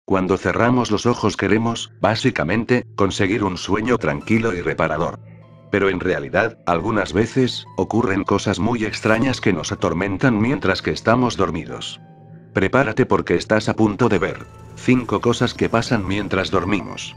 Cuando cerramos los ojos queremos, básicamente, conseguir un sueño tranquilo y reparador. Pero en realidad, algunas veces, ocurren cosas muy extrañas que nos atormentan mientras que estamos dormidos. Prepárate porque estás a punto de ver 5 cosas que pasan mientras dormimos.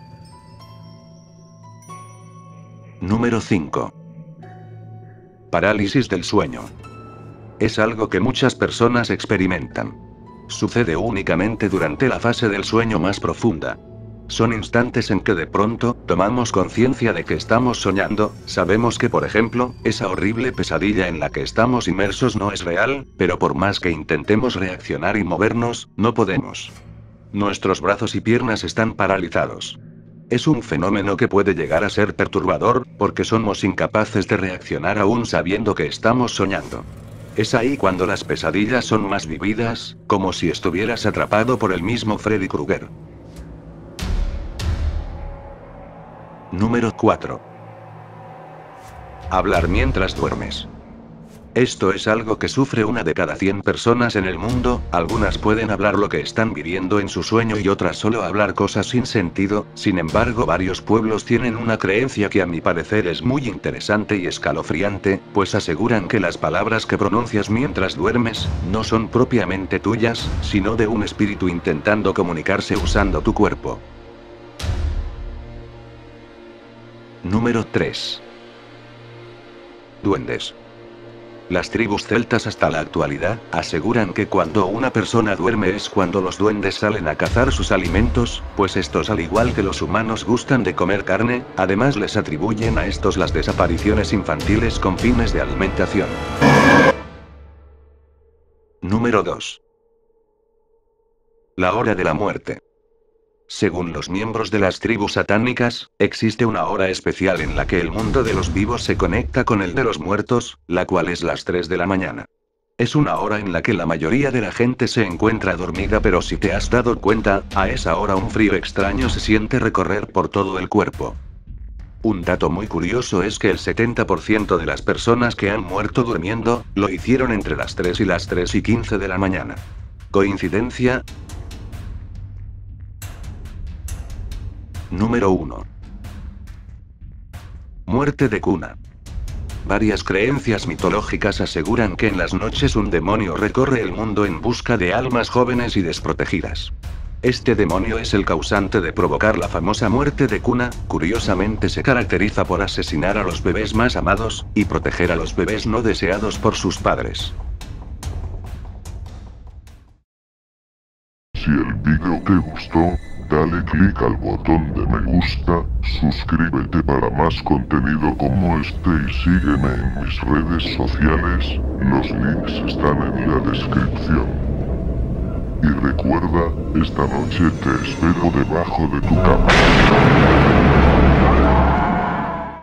Número 5. Parálisis del sueño. Es algo que muchas personas experimentan. Sucede únicamente durante la fase del sueño más profunda. Son instantes en que de pronto, tomamos conciencia de que estamos soñando, sabemos que por ejemplo, esa horrible pesadilla en la que estamos inmersos no es real, pero por más que intentemos reaccionar y movernos, no podemos. Nuestros brazos y piernas están paralizados. Es un fenómeno que puede llegar a ser perturbador, porque somos incapaces de reaccionar aún sabiendo que estamos soñando. Es ahí cuando las pesadillas son más vividas, como si estuvieras atrapado por el mismo Freddy Krueger. Número 4. Hablar mientras duermes. Esto es algo que sufre 1 de cada 100 personas en el mundo, algunas pueden hablar lo que están viviendo en su sueño y otras solo hablar cosas sin sentido, sin embargo varios pueblos tienen una creencia que a mi parecer es muy interesante y escalofriante, pues aseguran que las palabras que pronuncias mientras duermes, no son propiamente tuyas, sino de un espíritu intentando comunicarse usando tu cuerpo. Número 3. Duendes. Las tribus celtas hasta la actualidad, aseguran que cuando una persona duerme es cuando los duendes salen a cazar sus alimentos, pues estos al igual que los humanos gustan de comer carne, además les atribuyen a estos las desapariciones infantiles con fines de alimentación. Número 2. La hora de la muerte. Según los miembros de las tribus satánicas, existe una hora especial en la que el mundo de los vivos se conecta con el de los muertos, la cual es las 3 de la mañana. Es una hora en la que la mayoría de la gente se encuentra dormida, pero si te has dado cuenta, a esa hora un frío extraño se siente recorrer por todo el cuerpo. Un dato muy curioso es que el 70% de las personas que han muerto durmiendo, lo hicieron entre las 3 y las 3:15 de la mañana. ¿Coincidencia? Número 1. Muerte de cuna. Varias creencias mitológicas aseguran que en las noches un demonio recorre el mundo en busca de almas jóvenes y desprotegidas. Este demonio es el causante de provocar la famosa muerte de cuna, curiosamente se caracteriza por asesinar a los bebés más amados, y proteger a los bebés no deseados por sus padres. Si el vídeo te gustó, dale click al botón de me gusta, suscríbete para más contenido como este y sígueme en mis redes sociales, los links están en la descripción. Y recuerda, esta noche te espero debajo de tu cama.